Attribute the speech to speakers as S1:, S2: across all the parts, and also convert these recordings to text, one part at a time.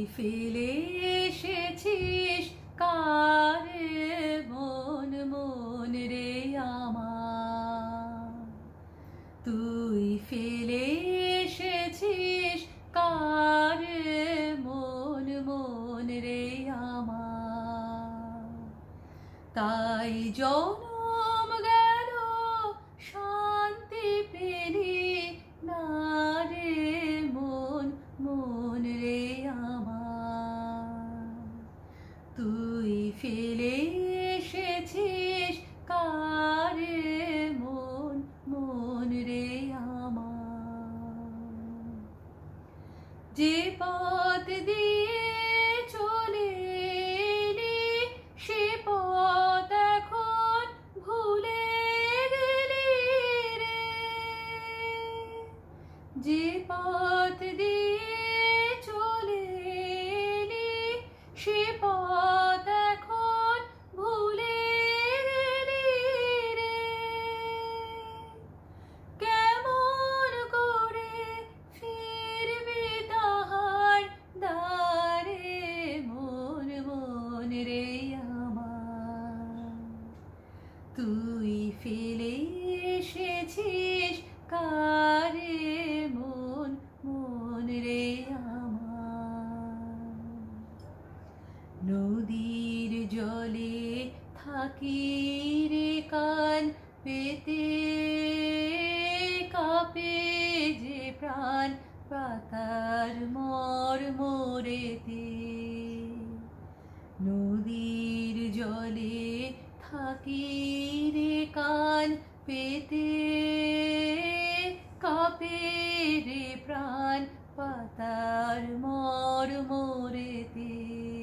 S1: ফেলে এসেছিস কারে মন মন রে আমার, তুই ফেলে এসেছিস কারে মন মন রে আমার। তাই জনম গেল শান্তি পেলি না রে মন মন রে আমার, তুই ফেলে এসেছিস কারে মন মন রে আমার। যে পথ দিয়ে চলে এলি সে পথ এখন ভুলে গেলি রে, যে পথ দিয়ে চলে এলি সে পথ এখন ভুলে গেলি রে। কেমন করে ফিরবি তাহার দ্বারে মন মন রে আমার, তুই ফেলে এসেছিস কারে মন মন রে আমার। নদীর জলে থাকি রে কান পেতে, কাঁপে যে প্রাণ পাতার মর মোরেতে। নদীর জলে থাকি রে কান পেতে, কাঁপে রে প্রাণ পাতার মর মোরেতে।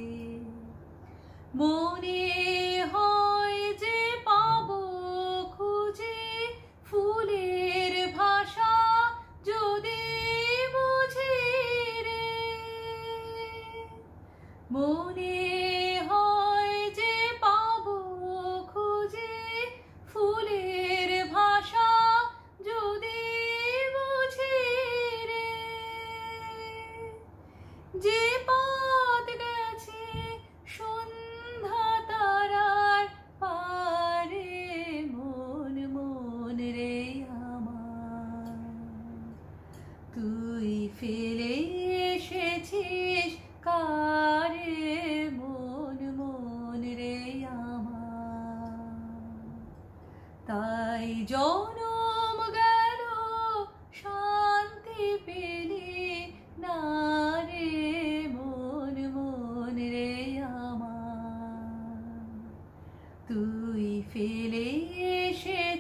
S1: মনে হয় যে পাবো খুঁজে ফুলের ভাষা যদি বুঝি রে, মনে হয় যে পাবো খুঁজে ফুলের ভাষা যদি বুঝি রে। যে পথ গেছে সন্ধ্যা তারার পারে মন মন রে আমার, তুই ফেলে এসেছিস কারে মন মন রে আমার। তাই জনম গেল শান্তি পেলি না রে মন মন রে আমার, তুই ফেলে এসে